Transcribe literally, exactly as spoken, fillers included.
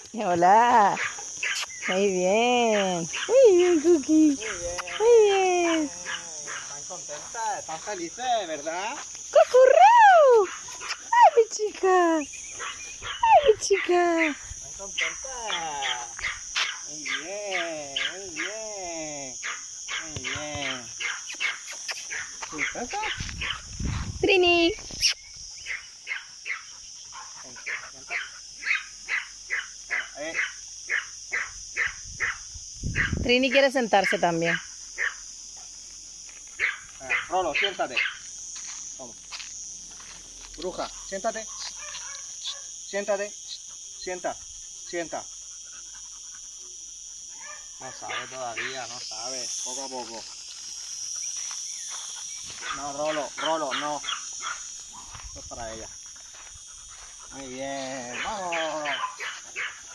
Hola. Muy bien. Muy bien, Cookie. Muy bien. Muy bien. Están contentas, están felices, ¿verdad? ¡Cucurru! ¡Ay, mi chica! ¡Ay, mi chica! Están contentas. Muy bien, muy bien. Muy bien. ¿Contenta? Trini. Venga, sienta. Eh, Trini quiere sentarse también. eh, Rolo, siéntate. Toma. Bruja, siéntate. Siéntate. Sienta. Sienta. No sabe todavía, no sabe. Poco a poco. No, Rolo, Rolo, no. Esto es para ella. Muy bien, vamos.